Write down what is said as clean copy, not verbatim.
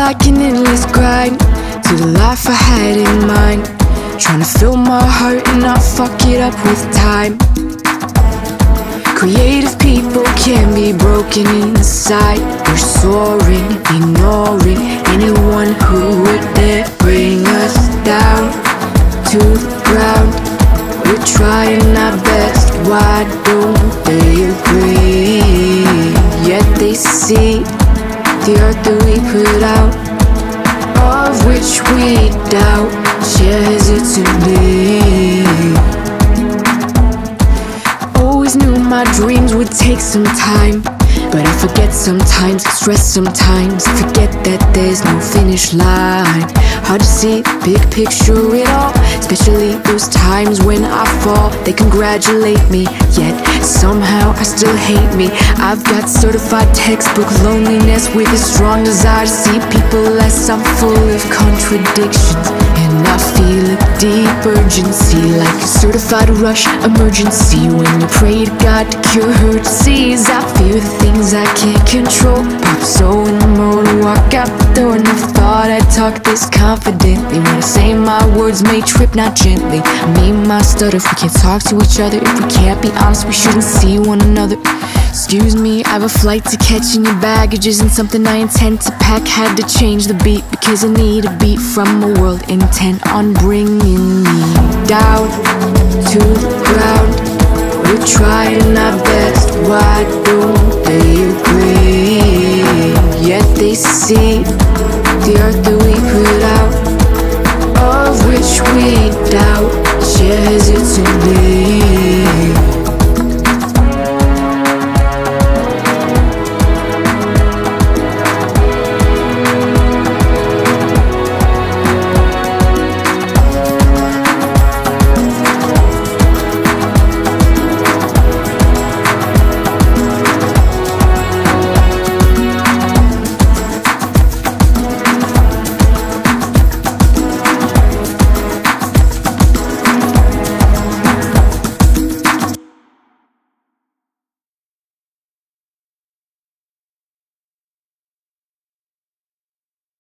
like an endless grind to the life I had in mind, trying to fill my heart and not fuck it up with time. Creative people can be broken inside. We're soaring, ignoring anyone who would dare bring us down to the ground. We're trying our best, why don't they agree? Yet they see the art that we put out, of which we doubt, share hesitantly. Always knew my dreams would take some time, but I forget sometimes, stress sometimes, forget that there's no finish line. Hard to see the big picture at all, especially those times when I fall. They congratulate me, yet somehow I still hate me. I've got certified textbook loneliness with a strong desire to see people less. I'm full of contradictions, and I feel a deep urgency, like a certified rush emergency. When you pray to God to cure her disease, I fear the things I can't control. Pop so in the mode to walk out the door. Never thought I'd talk this confidently. When I say my words may trip, not gently. I mean my stutter. If we can't talk to each other, if we can't be honest, we shouldn't see one another. Excuse me, I have a flight to catch, and your baggage isn't something I intend to pack. Had to change the beat because I need a beat from a world intent on bringing me down to the ground. We're trying our best, why don't they agree? Yet they see the art that we put out, of which we doubt, share hesitantly.